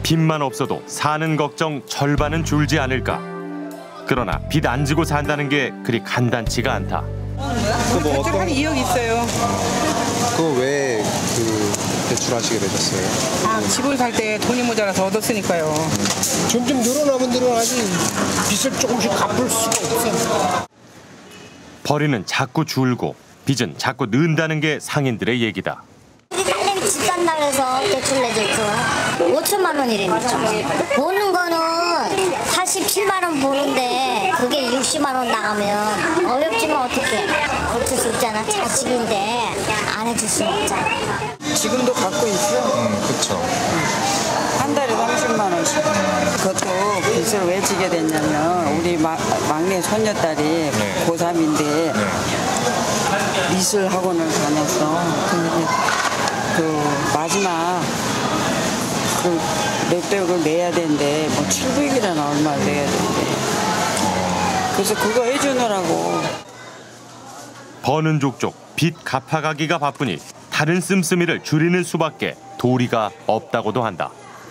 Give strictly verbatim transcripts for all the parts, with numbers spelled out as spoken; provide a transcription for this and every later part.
빚만 없어도 사는 걱정 절반은 줄지 않을까. 그러나 빚 안 지고 산다는 게 그리 간단치가 않다. 그뭐 어떤 한 이억 있어요. 그거 왜 그 대출하시게 되셨어요? 아, 집을 살 때 돈이 모자라서 얻었으니까요. 점점 늘어나면 늘어나지 빚을 조금씩 갚을 수가 없어. 벌이는 자꾸 줄고 빚은 자꾸 는다는 게 상인들의 얘기다. 딸내미 집 산다 그래서 대출 내줬죠. 오천만 원이래니까. 보는 거는 팔십칠만 원 보는데 그게 육십만 원 나가면 어렵지만 어떡해. 어쩔 수 없잖아. 자식인데 안 해줄 수 없잖아. 지금도 갖고 있어. 음, 그렇죠. 한 달에 삼십만 원씩. 그것도 빚을 왜 지게 됐냐면 우리 마, 막내 손녀딸이 네. 고삼인데 네. 미술 학원을 다녔어. 근데 그 마지막 그 넷백을 내야 되는데 뭐 칠백이라나 얼마 내야 되는데. 그래서 그거 해주느라고. 버는 족족 빚 갚아가기가 바쁘니 다른 씀씀이를 줄이는 수밖에 도리가 없다고도 한다.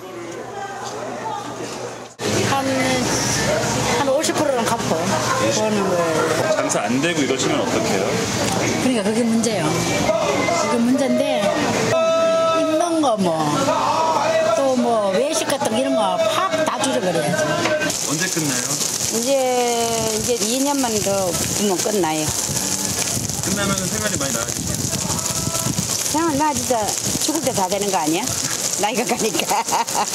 한, 한 오십 퍼센트는 갚고 버는 거예요. 장사 안 되고 이러시면 어떡해요? 그러니까 그게 문제예요. 그게 문제인데 입는 거 뭐 또 뭐 외식 같은 거 이런 거 팍 다 줄여버려야지. 언제 끝나요? 이제 이제 이 년만 더 두면 끝나요. 끝나면 생활이 많이 나아지죠? 그냥 나 진짜 죽을 때 다 되는 거 아니야? 나이가 가니까.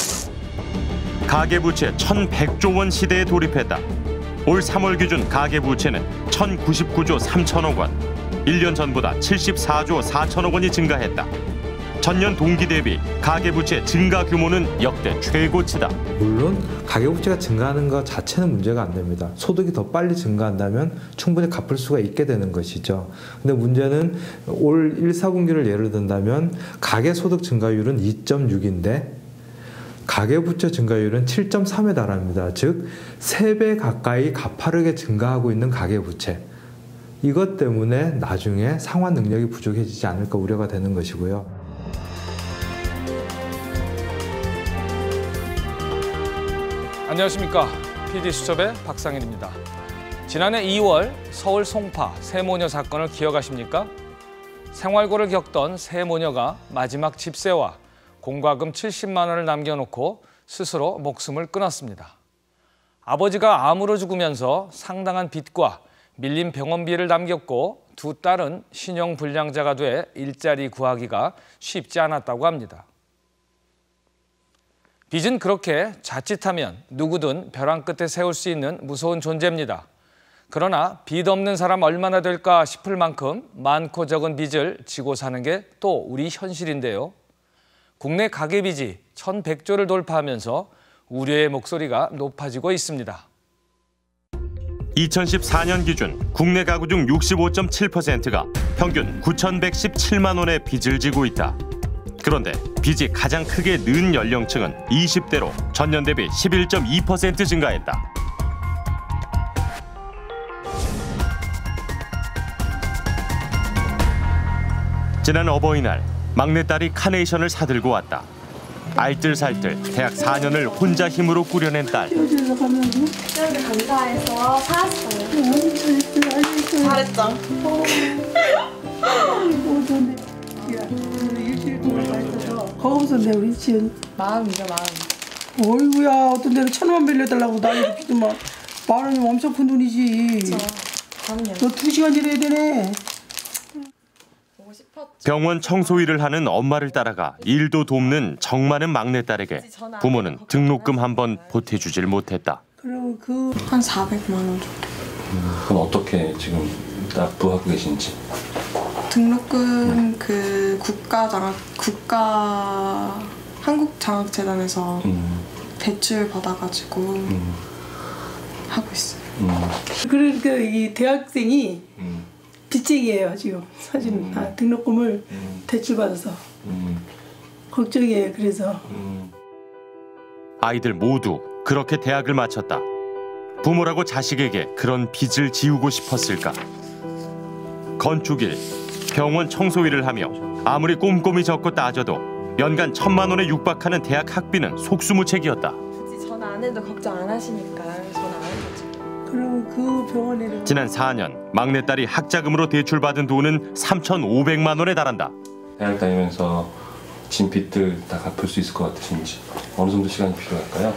가계부채 천백조 원 시대에 돌입했다. 올 삼월 기준 가계부채는 천구십구조 삼천억 원. 일 년 전보다 칠십사조 사천억 원이 증가했다. 전년 동기 대비 가계부채 증가 규모는 역대 최고치다. 물론 가계부채가 증가하는 것 자체는 문제가 안 됩니다. 소득이 더 빨리 증가한다면 충분히 갚을 수가 있게 되는 것이죠. 근데 문제는 올 일, 사분기를 예를 든다면 가계소득 증가율은 이 점 육인데 가계부채 증가율은 칠 점 삼에 달합니다. 즉, 세 배 가까이 가파르게 증가하고 있는 가계부채. 이것 때문에 나중에 상환 능력이 부족해지지 않을까 우려가 되는 것이고요. 안녕하십니까. 피디수첩의 박상일입니다. 지난해 이월 서울 송파 세모녀 사건을 기억하십니까? 생활고를 겪던 세모녀가 마지막 집세와 공과금 칠십만 원을 남겨놓고 스스로 목숨을 끊었습니다. 아버지가 암으로 죽으면서 상당한 빚과 밀린 병원비를 남겼고 두 딸은 신용불량자가 돼 일자리 구하기가 쉽지 않았다고 합니다. 빚은 그렇게 자칫하면 누구든 벼랑 끝에 세울 수 있는 무서운 존재입니다. 그러나 빚 없는 사람 얼마나 될까 싶을 만큼 많고 적은 빚을 지고 사는 게 또 우리 현실인데요. 국내 가계빚이 천백조를 돌파하면서 우려의 목소리가 높아지고 있습니다. 이천십사 년 기준 국내 가구 중 육십오 점 칠 퍼센트가 평균 구천백십칠만 원의 빚을 지고 있다. 그런데 빚이 가장 크게 는 연령층은 이십 대로 전년 대비 십일 점 이 퍼센트 증가했다. 지난 어버이날 막내딸이 카네이션을 사들고 왔다. 알뜰살뜰 대학 사 년을 혼자 힘으로 꾸려낸 딸. 특별하게 감사해서 사왔어요. 잘했죠. 일주일 동안 가 있어서 거기서 우리 지은 마음이죠, 마음. 어이구야, 어떤 데는 천 원 빌려달라고 나이도 비도만 만 원이면 엄청 큰 돈이지. 그렇죠. 그럼요. 너 두 시간 일해야 되네. 병원 청소 일을 하는 엄마를 따라가 일도 돕는 정 많은 막내딸에게 부모는 등록금 한 번 보태주질 못했다. 그리고 그 한 사백만 원 정도. 음, 그럼 어떻게 지금 납부하고 계신지? 등록금 음. 그 국가 장학 국가 한국 장학재단에서 음. 대출 받아가지고 음. 하고 있어요. 음. 그러니까 이 대학생이 음. 빚쟁이에요 지금 사실 음. 아, 등록금을 음. 대출 받아서 음. 걱정이에요. 그래서 음. 아이들 모두 그렇게 대학을 마쳤다. 부모라고 자식에게 그런 빚을 지우고 싶었을까? 건축일, 병원 청소 일을 하며 아무리 꼼꼼히 적고 따져도 연간 천만 원에 육박하는 대학 학비는 속수무책이었다. 굳이 전화 안 해도 걱정 안 하시니까 전화 안 해도. 그럼 그 병원에 지난 사 년 막내딸이 학자금으로 대출받은 돈은 삼천오백만 원에 달한다. 대학 다니면서 진 빚들 다 갚을 수 있을 것 같으신지 어느 정도 시간이 필요할까요?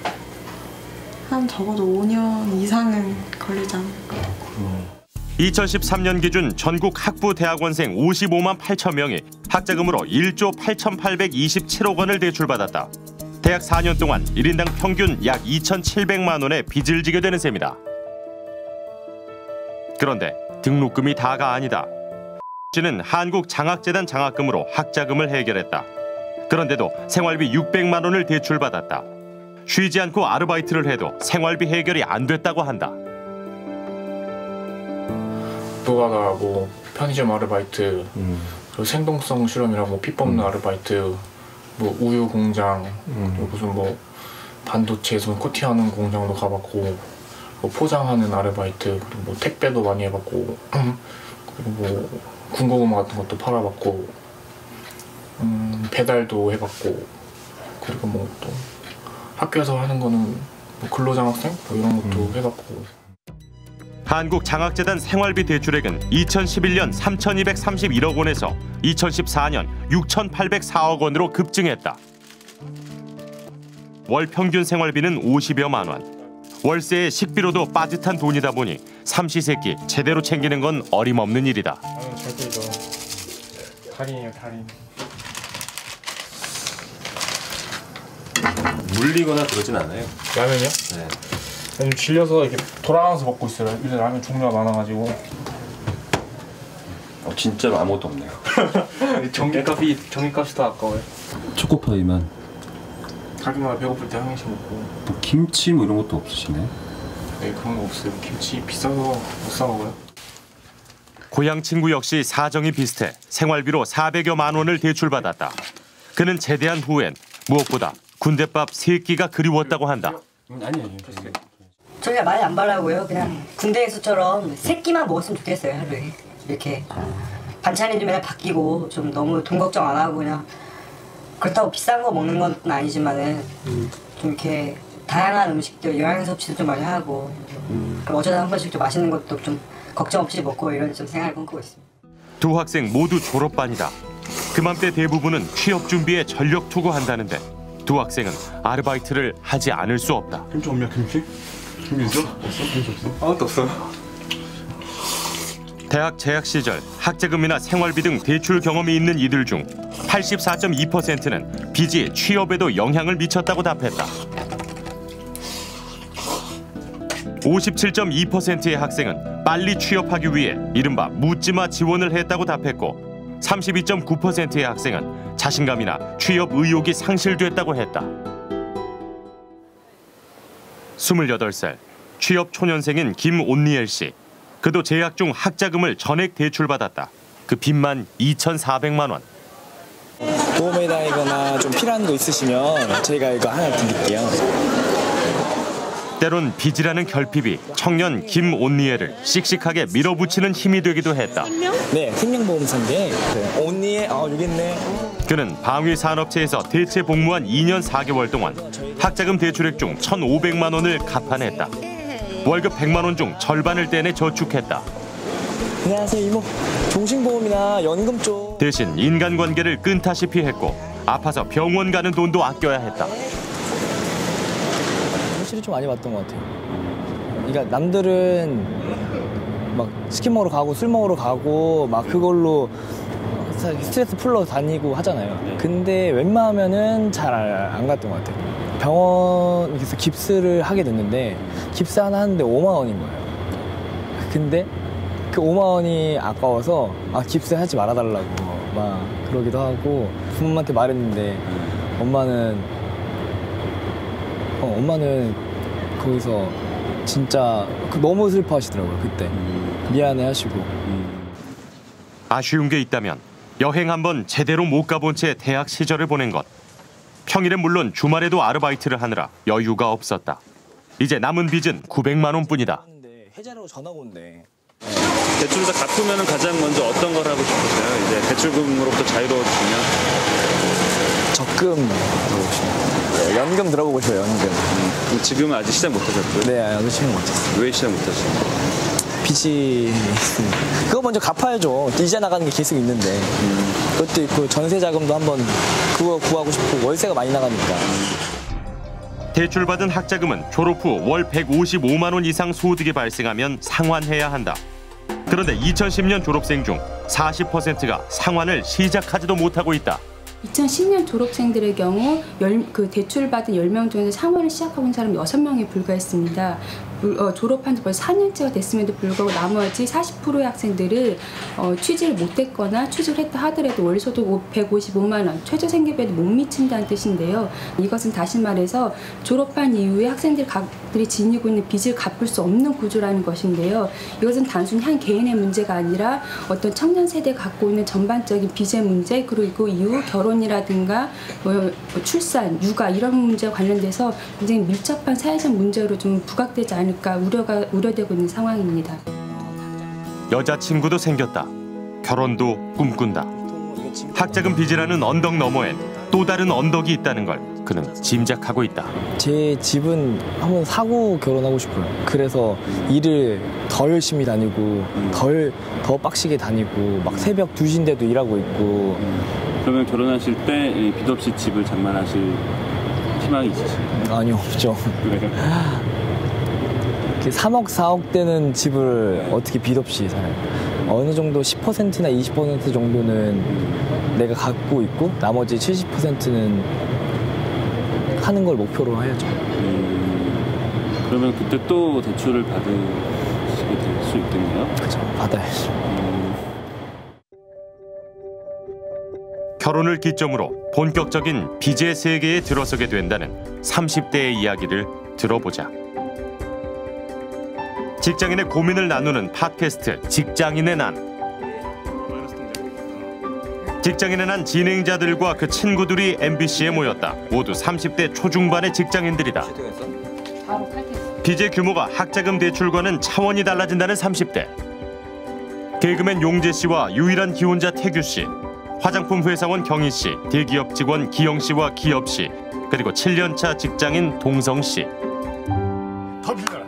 한 적어도 오 년 이상은 걸리지 않을까. 이천십삼 년 기준 전국 학부 대학원생 오십오만 팔천 명이 학자금으로 일조 팔천팔백이십칠억 원을 대출받았다. 대학 사 년 동안 일 인당 평균 약 이천칠백만 원의 빚을 지게 되는 셈이다. 그런데 등록금이 다가 아니다. 씨는 한국장학재단 장학금으로 학자금을 해결했다. 그런데도 생활비 육백만 원을 대출받았다. 쉬지 않고 아르바이트를 해도 생활비 해결이 안 됐다고 한다. 노가다하고 편의점 아르바이트, 음. 그리고 생동성 실험이라고 피 뽑는 음. 아르바이트, 뭐 우유 공장, 음. 무슨 뭐 반도체 손 코팅하는 공장도 가봤고, 뭐 포장하는 아르바이트, 그리고 뭐 택배도 많이 해봤고, 그리고 뭐 군고구마 같은 것도 팔아봤고, 음, 배달도 해봤고, 그리고 뭐 또 학교에서 하는 거는 뭐 근로장학생 뭐 이런 것도 음. 해봤고. 한국장학재단 생활비 대출액은 이천십일 년 삼천이백삼십일억 원에서 이천십사 년 육천팔백사억 원으로 급증했다. 월 평균 생활비는 오십여만 원. 월세에 식비로도 빠듯한 돈이다 보니 삼시세끼 제대로 챙기는 건 어림없는 일이다. 나는 절대 이거 달인이에요, 달인. 물리거나 그러진 않아요. 라면이요? 네. 요즘 질려서 이렇게 돌아가면서 먹고 있어요. 요새 라면 종류가 많아가지고. 어, 진짜로 아무것도 없네요. 전기값이 전기값이 더 아까워요. 초코파이만. 가끔마다 배고플 때 한 개씩 먹고. 뭐 김치 뭐 이런 것도 없으시네. 네, 그런 거 없어요. 김치 비싸서 못 사 먹어요. 고향 친구 역시 사정이 비슷해 생활비로 사백여만 원을 대출받았다. 그는 제대한 후엔 무엇보다 군대밥 세 끼가 그리웠다고 한다. 아니 아니. 저희가 많이 안 바라고요. 그냥 군대에서처럼 세 끼만 먹었으면 좋겠어요. 하루에 이렇게 반찬이 좀 맨날 바뀌고 좀 너무 돈 걱정 안 하고 그냥 그렇다고 비싼 거 먹는 건 아니지만은 좀 이렇게 다양한 음식들 영양 섭취도 좀 많이 하고 그럼 어쩌다 한 번씩 좀 맛있는 것도 좀 걱정 없이 먹고 이런 좀 생활을 꿈꾸고 있습니다. 두 학생 모두 졸업반이다. 그맘때 대부분은 취업 준비에 전력 투구한다는데 두 학생은 아르바이트를 하지 않을 수 없다. 김치 없냐 김치? 김치 있어? 없어? 김치 없어? 아무것도 없어. 대학 재학 시절 학자금이나 생활비 등 대출 경험이 있는 이들 중 팔십사 점 이 퍼센트는 빚이 취업에도 영향을 미쳤다고 답했다. 오십칠 점 이 퍼센트의 학생은 빨리 취업하기 위해 이른바 묻지마 지원을 했다고 답했고 삼십이 점 구 퍼센트의 학생은 자신감이나 취업 의욕이 상실됐다고 했다. 스물여덟 살 취업 초년생인 김온니엘 씨. 그도 재학 중 학자금을 전액 대출받았다. 그 빚만 이천사백만 원. 도움이 되거나 좀 필요한 거 있으시면 저희가 이거 하나 드릴게요. 때론 빚이라는 결핍이 청년 김온니엘을 씩씩하게 밀어붙이는 힘이 되기도 했다. 네, 생명보험사인데 그 온니엘, 아 여기 있네. 그는 방위산업체에서 대체 복무한 이 년 사 개월 동안 학자금 대출액 중 천오백만 원을 갚아냈다. 월급 백만 원 중 절반을 떼내 저축했다. 안녕하세요 이모. 종신보험이나 연금 쪽. 대신 인간관계를 끈타시피 했고 아파서 병원 가는 돈도 아껴야 했다. 현실이 좀 많이 봤던 것 같아요. 그러니까 남들은 막 치킨 먹으러 가고 술 먹으러 가고 막 그걸로 스트레스 풀러 다니고 하잖아요. 근데 웬만하면은 잘 안 갔던 것 같아요. 병원에서 깁스를 하게 됐는데 깁스 하나 하는데 오만 원인 거예요. 근데 그 오만 원이 아까워서 아 깁스 하지 말아달라고 막 그러기도 하고 부모님한테 말했는데 엄마는 어, 엄마는 거기서 진짜 너무 슬퍼하시더라고요. 그때 미안해 하시고. 아쉬운 게 있다면 여행 한번 제대로 못 가본 채 대학 시절을 보낸 것. 평일엔 물론 주말에도 아르바이트를 하느라 여유가 없었다. 이제 남은 빚은 구백만 원뿐이다. 해자라고 전화가 온대. 대출을 다 갚으면 가장 먼저 어떤 걸 하고 싶으세요? 이제 대출금으로부터 자유로워지면? 적금 들어보고 싶어요. 연금 들어보고 싶어요. 연금. 음, 지금은 아직 시작 못하셨고요? 네, 아직 시작 못했어요. 왜 시작 못하셨어요? 빚이 있습니다. 그거 먼저 갚아야죠. 이자 나가는 게 계속 있는데. 음. 그것도 있고 전세 자금도 한번 그거 구하고 싶고 월세가 많이 나가니까. 대출받은 학자금은 졸업 후 월 백오십오만 원 이상 소득이 발생하면 상환해야 한다. 그런데 이천십 년 졸업생 중 사십 퍼센트가 상환을 시작하지도 못하고 있다. 이천십 년 졸업생들의 경우 열, 그 대출받은 열 명 중에서 상환을 시작하고 있는 사람이 여섯 명에 불과했습니다. 어, 졸업한 지 벌써 사 년째가 됐음에도 불구하고 나머지 사십 퍼센트의 학생들은 어, 취직을 못했거나 취직을 했다 하더라도 월소득 백오십오만 원, 최저생계비에도 못 미친다는 뜻인데요. 이것은 다시 말해서 졸업한 이후에 학생들 각들이 지니고 있는 빚을 갚을 수 없는 구조라는 것인데요. 이것은 단순히 한 개인의 문제가 아니라 어떤 청년 세대가 갖고 있는 전반적인 빚의 문제, 그리고 이후 결혼이라든가 뭐 출산, 육아 이런 문제와 관련돼서 굉장히 밀접한 사회적 문제로 좀 부각되지 않을까 우려가 우려되고 있는 상황입니다. 여자친구도 생겼다. 결혼도 꿈꾼다. 학자금 빚이라는 언덕 너머엔 또 다른 언덕이 있다는 걸 그는 짐작하고 있다. 제 집은 한번 사고 결혼하고 싶어요. 그래서 일을 더 열심히 다니고 덜, 더 빡시게 다니고 막 새벽 두 시인데도 일하고 있고. 그러면 결혼하실 때 빚 없이 집을 장만하실 희망이 있으신가요? 아니요, 없죠. 삼억, 사억 되는 집을 어떻게 빚 없이 살아요? 어느 정도 십 퍼센트나 이십 퍼센트 정도는 내가 갖고 있고 나머지 칠십 퍼센트는 하는 걸 목표로 해야죠. 음, 그러면 그때 또 대출을 받으시게 될 수 있겠네요? 그렇죠, 받아야죠. 음. 결혼을 기점으로 본격적인 빚의 세계에 들어서게 된다는 삼십 대의 이야기를 들어보자. 직장인의 고민을 나누는 팟캐스트 직장인의 난. 직장인의 난 진행자들과 그 친구들이 엠비씨에 모였다. 모두 삼십 대 초중반의 직장인들이다. 빚의 규모가 학자금 대출과는 차원이 달라진다는 삼십 대. 개그맨 용재 씨와 유일한 기혼자 태규 씨, 화장품 회사원 경희 씨, 대기업 직원 기영 씨와 기엽 씨, 그리고 칠 년 차 직장인 동성 씨. 더 빌려라.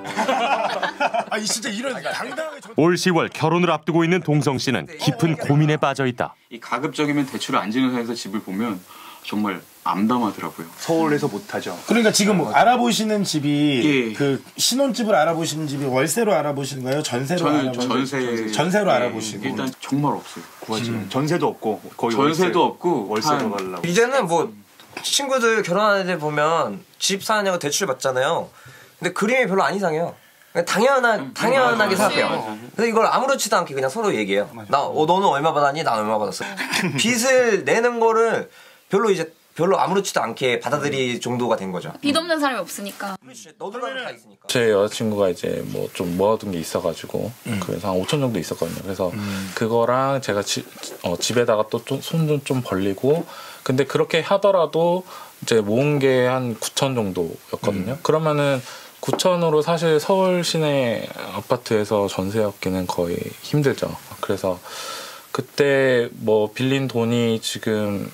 아니 진짜 이런 당당하게. 올 시월 결혼을 앞두고 있는 동성 씨는 깊은 고민에 빠져 있다. 이 가급적이면 대출을 안 지는 사이에서 집을 보면 정말 암담하더라고요. 서울에서 못하죠. 그러니까 지금 뭐 알아보시는 집이 예. 그 신혼집을 알아보시는 집이 월세로 알아보시는 거예요? 전세로 알아보시는 전세 전세로 예. 알아보시고 일단 정말 없어요. 구하지 음. 전세도 없고 거의 전세도 월세, 없고 월세로 가려고. 이제는 뭐 친구들 결혼하는 애들 보면 집 사느냐고 대출 받잖아요. 근데 그림이 별로 안 이상해요. 당연한, 당연하게 생각해요. 그래서 이걸 아무렇지도 않게 그냥 서로 얘기해요. 나, 어, 너는 얼마 받았니? 난 얼마 받았어. 빚을 내는 거를 별로 이제 별로 아무렇지도 않게 받아들일 정도가 된 거죠. 빚 없는 사람이 없으니까. 그렇지. 너들은 다 있으니까. 제 여자친구가 이제 뭐 좀 모아둔 게 있어가지고 음. 그래서 한 오천 정도 있었거든요. 그래서 음. 그거랑 제가 지, 어, 집에다가 또 손 좀 좀 벌리고 근데 그렇게 하더라도 이제 모은 게 한 구천 정도였거든요. 음. 그러면은 구천으로 사실 서울 시내 아파트에서 전세였기는 거의 힘들죠. 그래서 그때 뭐 빌린 돈이 지금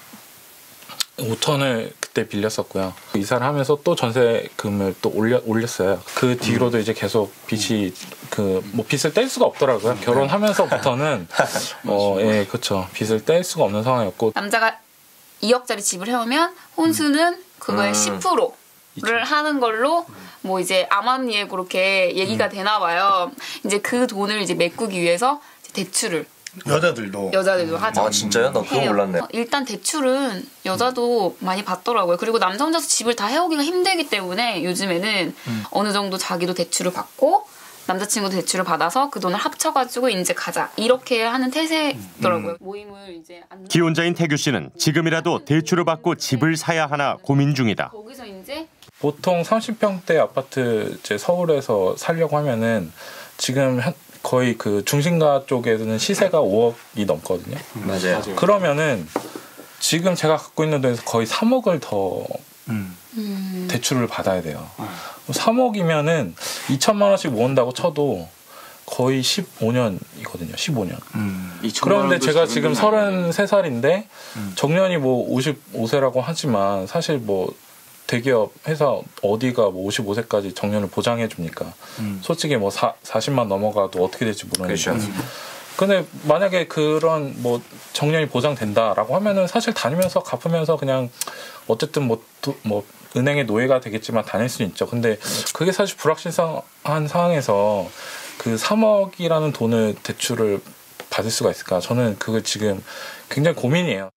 오천을 그때 빌렸었고요. 이사를 하면서 또 전세금을 또 올려, 올렸어요. 그 뒤로도 이제 계속 빚이 그 뭐 빚을 뗄 수가 없더라고요. 결혼하면서부터는 어, 예, 그렇죠. 빚을 뗄 수가 없는 상황이었고 남자가 이억짜리 집을 해오면 혼수는 그거의 음. 십 퍼센트를 하는 걸로 뭐 이제 암암리에 그렇게 얘기가 음. 되나 봐요. 이제 그 돈을 이제 메꾸기 위해서 대출을 여자들도 여자들도 음. 하죠. 아 진짜요? 나 그거 몰랐네. 일단 대출은 여자도 음. 많이 받더라고요. 그리고 남자 혼자서 집을 다 해오기가 힘들기 때문에 요즘에는 음. 어느 정도 자기도 대출을 받고 남자친구도 대출을 받아서 그 돈을 합쳐가지고 이제 가자 이렇게 하는 태세더라고요. 음. 모임을 이제 안 기혼자인 태규 씨는 지금이라도 대출을 받고 집을 사야 하나 고민 중이다. 거기서 이제 보통 삼십 평대 아파트 이제 서울에서 살려고 하면은 지금 거의 그 중심가 쪽에서는 시세가 오억이 넘거든요. 맞아요. 그러면은 지금 제가 갖고 있는 돈에서 거의 삼억을 더 음. 대출을 받아야 돼요. 음. 삼억이면은 이천만 원씩 모은다고 쳐도 거의 십오 년이거든요. 십오 년. 음, 그런데 제가 지금 서른세 살인데 음. 정년이 뭐 오십오 세라고 하지만 사실 뭐 대기업 회사 어디가 뭐 오십오 세까지 정년을 보장해 줍니까? 음. 솔직히 뭐 사, 사십만 넘어가도 어떻게 될지 모르니까. 그렇죠. 근데 만약에 그런 뭐 정년이 보장된다라고 하면은 사실 다니면서 갚으면서 그냥 어쨌든 뭐, 도, 뭐 은행의 노예가 되겠지만 다닐 수는 있죠. 근데 그게 사실 불확실한 상황에서 그 삼억이라는 돈을 대출을 받을 수가 있을까? 저는 그걸 지금 굉장히 고민이에요.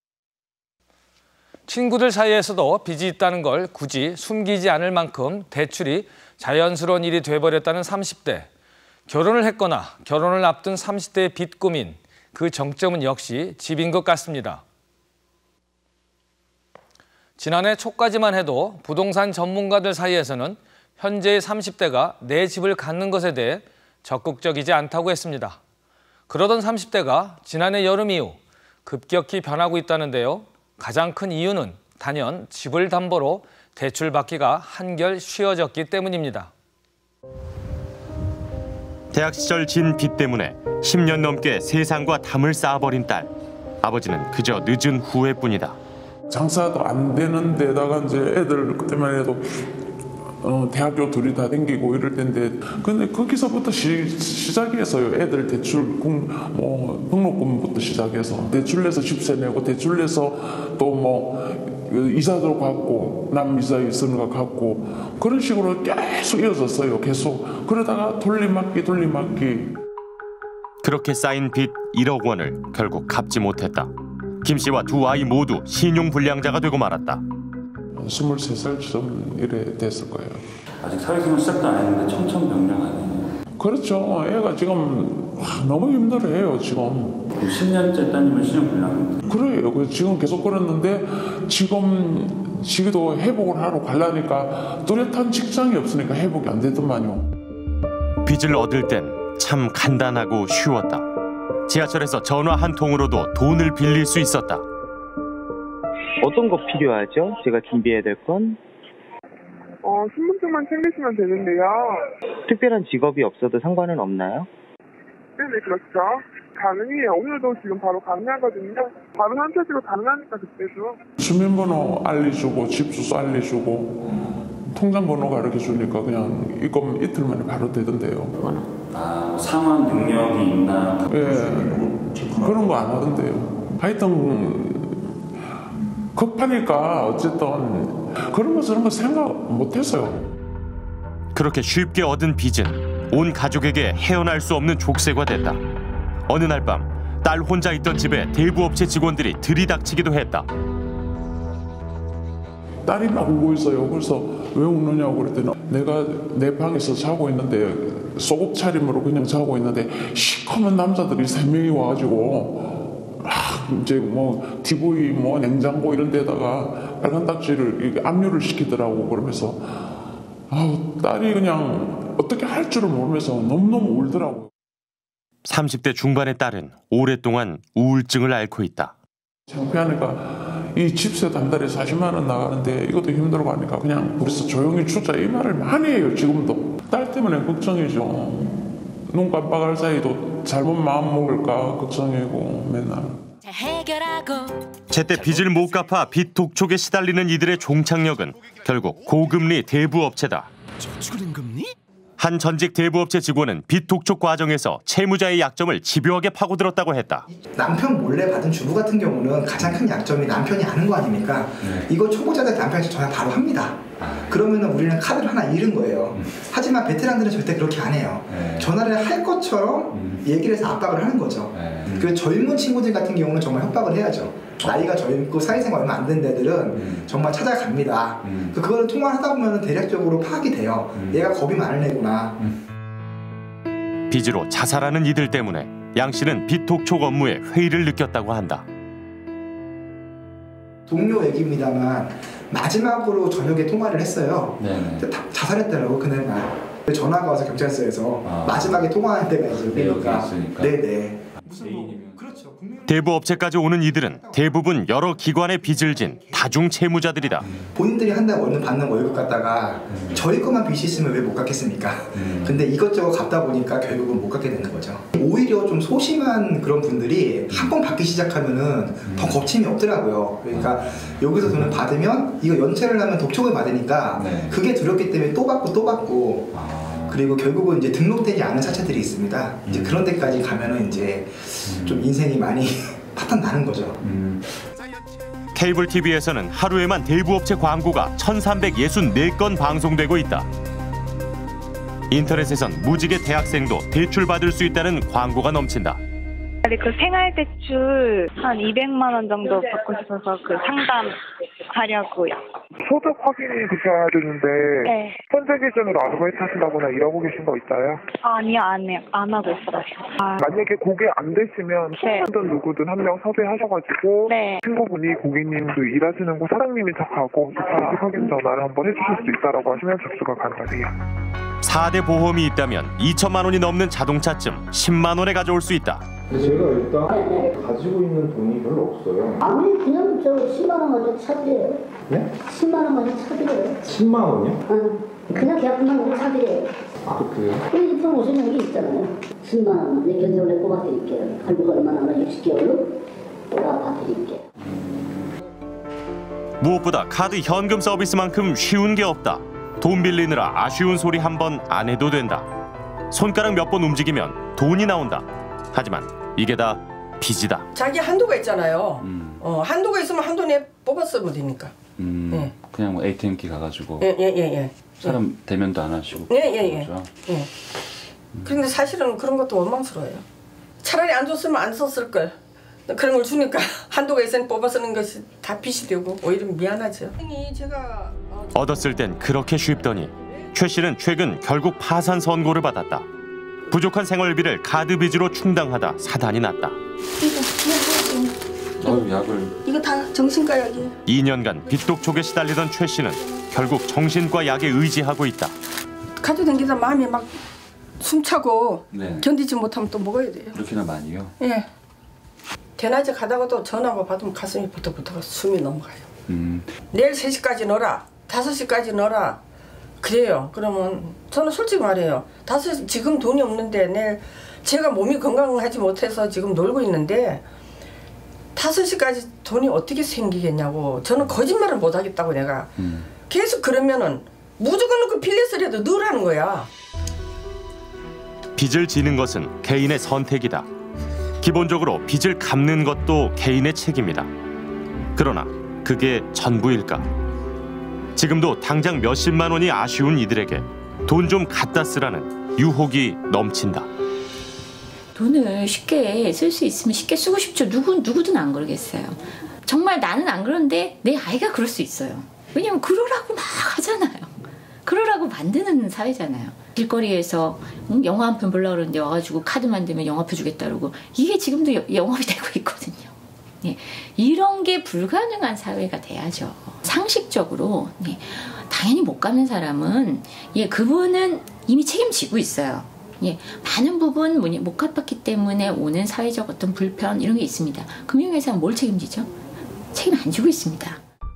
친구들 사이에서도 빚이 있다는 걸 굳이 숨기지 않을 만큼 대출이 자연스러운 일이 돼버렸다는 삼십 대. 결혼을 했거나 결혼을 앞둔 삼십 대의 빚 고민. 그 정점은 역시 집인 것 같습니다. 지난해 초까지만 해도 부동산 전문가들 사이에서는 현재의 삼십 대가 내 집을 갖는 것에 대해 적극적이지 않다고 했습니다. 그러던 삼십 대가 지난해 여름 이후 급격히 변하고 있다는데요. 가장 큰 이유는 단연 집을 담보로 대출받기가 한결 쉬워졌기 때문입니다. 대학 시절 진 빚 때문에 십 년 넘게 세상과 담을 쌓아버린 딸. 아버지는 그저 늦은 후회뿐이다. 장사도 안 되는 데다가 이제 애들 그때만 해도 어, 대학교 둘이 다 댕기고 이럴 텐데 근데 거기서부터 시, 시작해서요. 애들 대출 공, 뭐 등록금부터 시작해서 대출 내서 집세 내고 대출 내서 또 뭐 이사도 갖고 남 이사 있으는 거 갖고 그런 식으로 계속 이어졌어요. 계속 그러다가 돌림막기 돌림막기. 그렇게 쌓인 빚 일억 원을 결국 갚지 못했다. 김 씨와 두 아이 모두 신용불량자가 되고 말았다. 스물세 살쯤 이래 됐을 거예요. 아직 사회생활 시작도 안 했는데 청천벽력 아니에요? 그렇죠. 애가 지금 너무 힘들어해요. 지금. 십 년째 따님은 신용불량. 그래요. 지금 계속 그랬는데 지금 지금도 회복을 하러 가려니까 뚜렷한 직장이 없으니까 회복이 안 되더만요. 빚을 얻을 땐 참 간단하고 쉬웠다. 지하철에서 전화 한 통으로도 돈을 빌릴 수 있었다. 어떤 거 필요하죠? 제가 준비해야 될 건? 어, 신분증만 챙기시면 되는데요. 특별한 직업이 없어도 상관은 없나요? 네네, 그렇죠. 가능해요. 오늘도 지금 바로 가능하거든요. 바로 현찰지로 가능하니까 그때도. 주민번호 알려주고 집 주소 알려주고 통장 번호가 이렇게 주니까 그냥 이거 이틀 만에 바로 되던데요. 아, 상환 능력이 있나? 예, 그런 거 안 하던데요. 하여튼 급하니까 어쨌든 그런 거 저런 거 생각 못 했어요. 그렇게 쉽게 얻은 빚은 온 가족에게 헤어날 수 없는 족쇄가 됐다. 어느 날 밤 딸 혼자 있던 집에 대부업체 직원들이 들이닥치기도 했다. 딸이 막 울고 있어요. 그래서 왜 우느냐고 그랬더니 내가 내 방에서 자고 있는데 소급 차림으로 그냥 자고 있는데 시커먼 남자들이 세 명이 와가지고 아, 이제 뭐 티브이 뭐 냉장고 이런 데다가 빨간 딱지를 압류를 시키더라고. 그러면서 아우 딸이 그냥 어떻게 할 줄을 모르면서 너무너무 울더라고요. 삼십 대 중반의 딸은 오랫동안 우울증을 앓고 있다. 창피하니까 이 집세 한 달에 사십만 원 나가는데 이것도 힘들고 하니까 그냥 그래서 조용히 주자 이 말을 많이 해요. 지금도 딸 때문에 걱정이죠. 눈 깜빡할 사이도 잘못 마음 먹을까 걱정이고 맨날. 제때 빚을 못 갚아 빚 독촉에 시달리는 이들의 종착역은 결국 고금리 대부업체다. 저축은행금리? 한 전직 대부업체 직원은 빚 독촉 과정에서 채무자의 약점을 집요하게 파고들었다고 했다. 남편 몰래 받은 주부 같은 경우는 가장 큰 약점이 남편이 아는 거 아닙니까? 네. 이거 초보자들 남편한테 전화 바로 합니다. 그러면 우리는 카드를 하나 잃은 거예요. 음. 하지만 베테랑들은 절대 그렇게 안 해요. 네. 전화를 할 것처럼 음. 얘기를 해서 압박을 하는 거죠. 네. 그 젊은 친구들 같은 경우는 정말 협박을 해야죠. 나이가 젊고 사회생활 얼마 안 된 애들은 음. 정말 찾아갑니다. 음. 그거를 통화하다 보면 대략적으로 파악이 돼요. 음. 얘가 겁이 많은 애구나. 음. 빚으로 자살하는 이들 때문에 양 씨는 빚 독촉 업무에 회의를 느꼈다고 한다. 동료 얘기입니다만 마지막으로 저녁에 통화를 했어요. 자살했더라고 그날. 전화가 와서 경찰서에서 아. 마지막에 통화할 때가 이제 우리가 네네. 무슨 뭐 그렇죠. 대부업체까지 오는 이들은 대부분 여러 기관의 빚을 진 다중 채무자들이다. 본인들이 한 달 월급 받는 월급 갖다가 저희 것만 빚이 있으면 왜 못 갚겠습니까? 근데 이것저것 갚다 보니까 결국은 못 갚게 되는 거죠. 오히려 좀 소심한 그런 분들이 한 번 받기 시작하면은 더 겁침이 없더라고요. 그러니까 여기서 돈을 받으면 이거 연체를 하면 독촉을 받으니까 그게 두렵기 때문에 또 받고 또 받고 그리고 결국은 이제 등록되지 않은 차체들이 있습니다. 이제 그런 데까지 가면은 이제 좀 인생이 많이 파탄 나는 거죠. 케이블 티비에서는 하루에만 대부업체 광고가 천삼백육십사 건 방송되고 있다. 인터넷에선 무지개 대학생도 대출받을 수 있다는 광고가 넘친다. 그 생활대출 한 이백만 원 정도 받고 싶어서 그 상담하려고요. 소득 확인이 되셔야 되는데 네. 현재 기준으로 아르바이트 하신다거나 일하고 계신 거 있어요? 아니요, 안 해요. 안 하고 있어요. 아. 만약에 그게 안 되시면 네. 친구든 누구든 한 명 섭외하셔가지고 네. 친구분이 고객님도 일하시는 곳 사장님인 척하고 소득 확인 전화를 한번 해주실 수 있다라고 하시면 접수가 가능하세요. 사 대 보험이 있다면 이천만 원이 넘는 자동차쯤 십만 원에 가져올 수 있다. 제가 일단 가지고 있는 돈이 별로 없어요. 아니 그냥 저 십만 원 가지고 차드려요. 네? 십만 원 가지고 차드려요. 십만 원이요? 응. 그냥 계약금만 내고 차드려요. 아 그래요? 일품 오시는 게 있잖아요. 십만 원 내 견적을 내고 뽑아드릴게요. 할부가 얼마나 하나 육십 개월로 뽑아드릴게요. 무엇보다 카드 현금 서비스만큼 쉬운 게 없다. 돈 빌리느라 아쉬운 소리 한 번 안 해도 된다. 손가락 몇 번 움직이면 돈이 나온다. 하지만 이게 다 빚이다. 자기 한도가 있잖아요. 음. 어, 한도가 있으면 한도 내 뽑아 쓰면 되니까. 음, 예. 그냥 뭐 에이티엠기 가가지고 예, 예, 예, 예. 사람 대면도 안 하시고. 예, 예, 예. 그러죠? 예. 그런데 사실은 그런 것도 원망스러워요. 차라리 안 줬으면 안 썼을 걸. 그런 걸 주니까 한도가 있으니 뽑아 쓰는 것이 다 빚이 되고 오히려 미안하죠. 제가 얻었을 땐 그렇게 쉽더니 최 씨는 최근 결국 파산 선고를 받았다. 부족한 생활비를 카드 빚으로 충당하다 사단이 났다. 이거, 어, 약을. 이거 다 정신과 약이에요. 이 년간 빚독촉에 시달리던 최 씨는 결국 정신과 약에 의지하고 있다. 가지고 다니다 마음이 막 숨차고 네. 견디지 못하면 또 먹어야 돼요. 그렇게나 많이요? 예. 대낮에 가다가도 전화가 받으면 가슴이 부터부터 숨이 넘어가요. 음. 내일 세 시까지 넣어라. 다섯 시까지 넣어라. 그래요. 그러면 저는 솔직히 말해요. 다섯 시 지금 돈이 없는데 내일 제가 몸이 건강하지 못해서 지금 놀고 있는데 다섯 시까지 돈이 어떻게 생기겠냐고. 저는 거짓말을 못 하겠다고 내가. 음. 계속 그러면은 무조건 그 빌려서라도 넣으라는 거야. 빚을 지는 것은 개인의 선택이다. 기본적으로 빚을 갚는 것도 개인의 책임이다. 그러나 그게 전부일까? 지금도 당장 몇십만 원이 아쉬운 이들에게 돈 좀 갖다 쓰라는 유혹이 넘친다. 돈을 쉽게 쓸 수 있으면 쉽게 쓰고 싶죠. 누구, 누구든 안 그러겠어요. 정말 나는 안 그러는데 내 아이가 그럴 수 있어요. 왜냐면 그러라고 막 하잖아요. 그러라고 만드는 사회잖아요. 길거리에서 응? 영화 한 편 보려고 그러는데 와가지고 카드 만들면 영화표 주겠다 그러고 이게 지금도 여, 영업이 되고 있거든요. 예, 이런 게 불가능한 사회가 돼야죠. 상식적으로 예, 당연히 못 갚는 사람은 예, 그분은 이미 책임지고 있어요. 예, 많은 부분 못 갚았기 때문에 오는 사회적 어떤 불편 이런 게 있습니다. 금융회사는 뭘 책임지죠? 책임 안 지고 있습니다.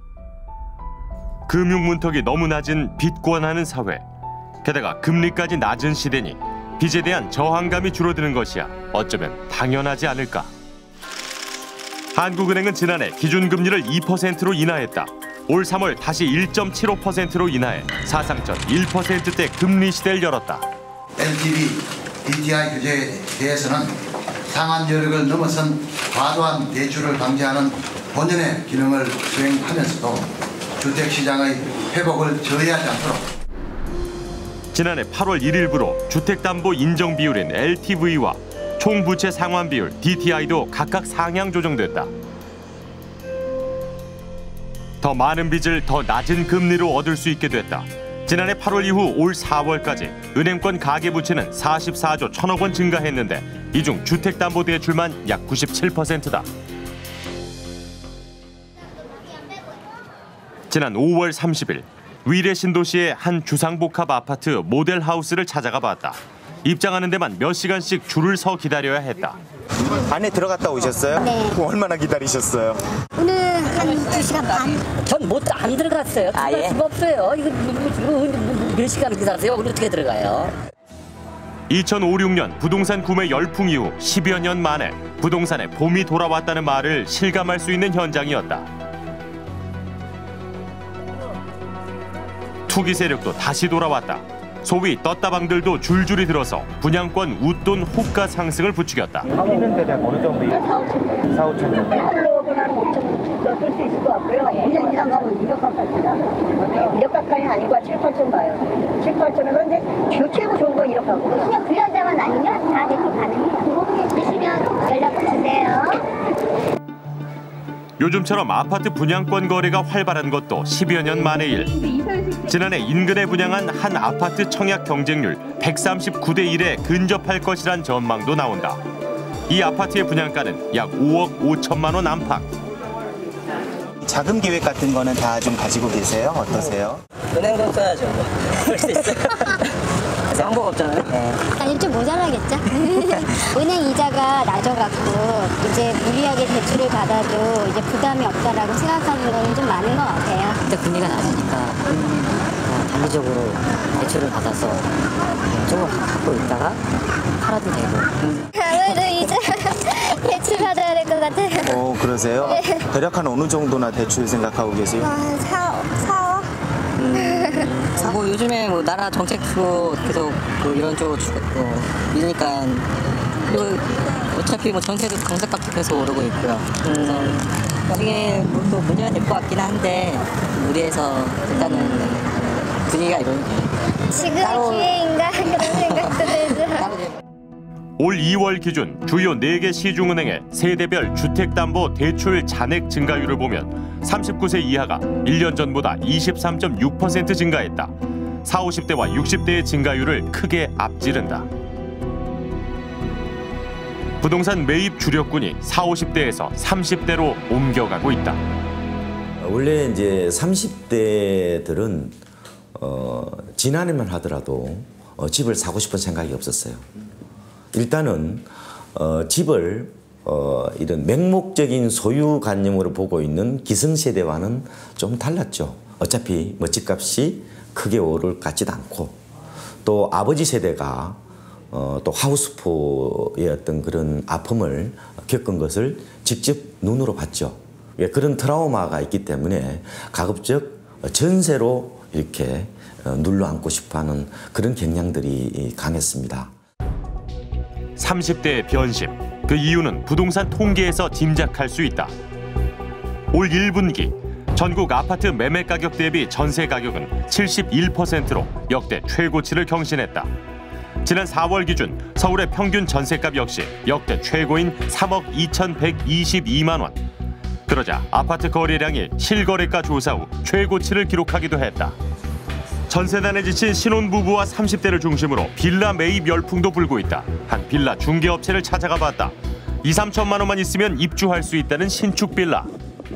금융 문턱이 너무 낮은 빚 권하는 사회. 게다가 금리까지 낮은 시대니 빚에 대한 저항감이 줄어드는 것이야 어쩌면 당연하지 않을까. 한국은행은 지난해 기준금리를 이 퍼센트로 인하했다. 올 삼월 다시 일 점 칠오 퍼센트로 인하해 사상 첫 일 퍼센트대 금리 시대를 열었다. 엘티브이, 디티아이 규제에 대해서는 상한 여력을 넘어선 과도한 대출을 방지하는 본연의 기능을 수행하면서도 주택시장의 회복을 저해하지 않도록 지난해 팔월 일일부로 주택담보 인정 비율인 엘티브이와 총부채 상환 비율 디티아이도 각각 상향 조정됐다. 더 많은 빚을 더 낮은 금리로 얻을 수 있게 됐다. 지난해 팔월 이후 올 사월까지 은행권 가계부채는 사십사조 천억 원 증가했는데 이 중 주택담보대출만 약 구십칠 퍼센트다. 지난 오월 삼십일 위례 신도시의 한 주상복합 아파트 모델하우스를 찾아가 봤다. 입장하는 데만 몇 시간씩 줄을 서 기다려야 했다. 안에 들어갔다 오셨어요? 네. 얼마나 기다리셨어요? 오늘 한 두 시간 반. 전 못 안 들어갔어요. 들어갈 예? 수가 없어요. 이거, 이거, 이거 몇 시간을 기다렸어요? 여기 어떻게 들어가요? 이천오, 육 년 부동산 구매 열풍 이후 십여 년 만에 부동산에 봄이 돌아왔다는 말을 실감할 수 있는 현장이었다. 투기 세력도 다시 돌아왔다. 소위 떴다방들도 줄줄이 들어서 분양권 웃돈 호가 상승을 부추겼다. 하는 대략 어느 정도? 사, 오천 정도? 쓸수 있을 것 같고요. 일 년 이상 가면 이억 가까이나. 이억 가까이는 아니고 칠, 팔천 가요. 칠, 팔천은 그런데 최고 좋은 건 이억 가고. 그냥 불량자만 아니면 다 대출 가능해요. 되시면 연락 주세요. 요즘처럼 아파트 분양권 거래가 활발한 것도 십여 년 만의 일. 지난해 인근에 분양한 한 아파트 청약 경쟁률 백삼십구 대 일에 근접할 것이란 전망도 나온다. 이 아파트의 분양가는 약 오억 오천만 원 안팎. 자금 계획 같은 거는 다 좀 가지고 계세요? 어떠세요? 은행 돈 써야죠. 그럴 수 있어요. 방법 없잖아요. 아니 좀 모자라겠죠? 은행 이자가 낮아갖고 이제 무리하게 대출을 받아도 이제 부담이 없다라고 생각하는 거는 좀 많은 것 같아요. 근데 금리가 낮으니까 어, 단기적으로 대출을 받아서 조금 갖고 있다가 팔아도 되고. 아무래도 이제 대출 받아야 될 것 같아요. 어, 그러세요? 네. 대략 한 어느 정도나 대출 생각하고 계세요? 한 사억? 뭐 요즘에 뭐 나라 정책도 계속 그 이런 쪽으로 어, 밀리니까 그리고 어차피 뭐 전세도 강세값도 계속 오르고 있고요. 그래서 나중에 또 문제가 될 것 같긴 한데 무리해서 일단은 분위기가 이러니까 지금의 기회인가 그런 생각도 들죠. 올 이월 기준 주요 네 개 시중은행의 세대별 주택담보 대출 잔액 증가율을 보면 삼십구 세 이하가 일 년 전보다 이십삼 점 육 퍼센트 증가했다. 사십, 오십 대와 육십 대의 증가율을 크게 앞지른다. 부동산 매입 주력군이 사십, 오십 대에서 삼십 대로 옮겨가고 있다. 원래 이제 삼십 대들은 어, 지난해만 하더라도 어, 집을 사고 싶은 생각이 없었어요. 일단은 어, 집을 어, 이런 맹목적인 소유관념으로 보고 있는 기성세대와는 좀 달랐죠. 어차피 뭐 집값이 크게 오를 것 같지도 않고 또 아버지 세대가 어, 또 하우스포의 어떤 그런 아픔을 겪은 것을 직접 눈으로 봤죠. 예, 그런 트라우마가 있기 때문에 가급적 전세로 이렇게 어, 눌러앉고 싶어하는 그런 경향들이 강했습니다. 삼십 대의 변심, 그 이유는 부동산 통계에서 짐작할 수 있다. 올 일 분기 전국 아파트 매매 가격 대비 전세 가격은 칠십일 퍼센트로 역대 최고치를 경신했다. 지난 사월 기준 서울의 평균 전세값 역시 역대 최고인 삼억 이천백이십이만 원. 그러자 아파트 거래량이 실거래가 조사 후 최고치를 기록하기도 했다. 전세난에 지친 신혼부부와 삼십 대를 중심으로 빌라 매입 열풍도 불고 있다. 한 빌라 중개업체를 찾아가 봤다. 이, 삼천만 원만 있으면 입주할 수 있다는 신축 빌라.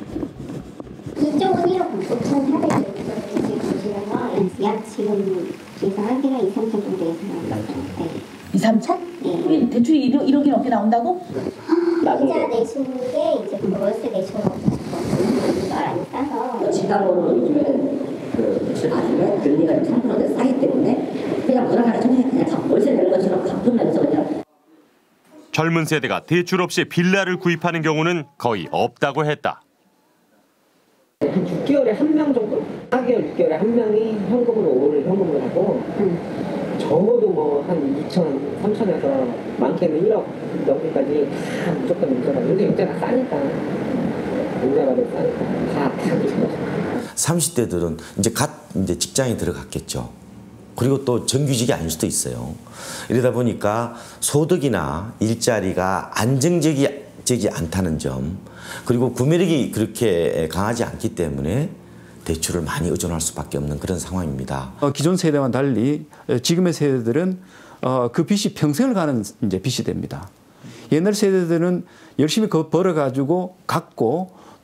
이쪽은 일억 오천사백 보시는 거 약 지금 예상하기가 이, 삼천 정도 예상합니다. 이, 삼천? 네. 대출이 일억이 넘게 나온다고? 이자 내주는 게 이제 그 월세 내주는 거 안 싸서 지방으로 요즘에 그 대출 받으면 금리가 삼 퍼센트 싸기 때문에 그냥 돌아가는 전에 그냥 월세 내는 것처럼 갚으면서 그냥. 젊은 세대가 대출 없이 빌라를 구입하는 경우는 거의 없다고 했다. 한 육 개월에 한 명 정도? 사 개월, 육 개월에 한 명이 현금으로 오를 현금으로 하고 음. 적어도 뭐 한 이천, 삼천에서 많게는 일억 넘기까지 다 무조건 문자가 요새 문자가 싸니까 문자가 더 싸니까 다 다 삼십 대들은 이제 갓 이제 직장에 들어갔겠죠. 그리고 또 정규직이 아닐 수도 있어요. 이러다 보니까 소득이나 일자리가 안정적이지 않다는 점, 그리고 구매력이 그렇게 강하지 않기 때문에 대출을 많이 의존할 수밖에 없는 그런 상황입니다. 어, 기존 세대와는 달리 지금의 세대들은 어, 그 빚이 평생을 가는 이제 빚이 됩니다. 옛날 세대들은 열심히 그 벌어가지고 갚고